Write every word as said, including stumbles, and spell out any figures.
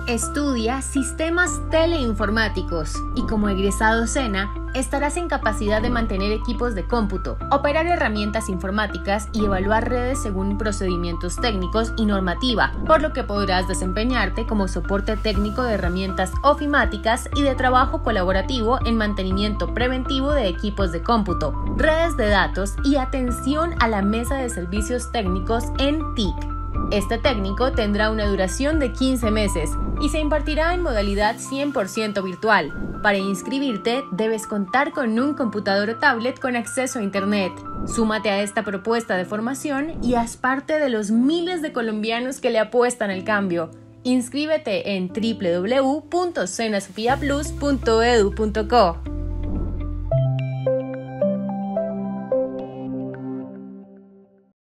Estudia sistemas teleinformáticos y como egresado SENA, estarás en capacidad de mantener equipos de cómputo, operar herramientas informáticas y evaluar redes según procedimientos técnicos y normativa, por lo que podrás desempeñarte como soporte técnico de herramientas ofimáticas y de trabajo colaborativo en mantenimiento preventivo de equipos de cómputo, redes de datos y atención a la mesa de servicios técnicos en T I C. Este técnico tendrá una duración de quince meses y se impartirá en modalidad cien por ciento virtual. Para inscribirte, debes contar con un computador o tablet con acceso a Internet. Súmate a esta propuesta de formación y haz parte de los miles de colombianos que le apuestan al cambio. Inscríbete en w w w punto senasofiaplus punto edu punto co.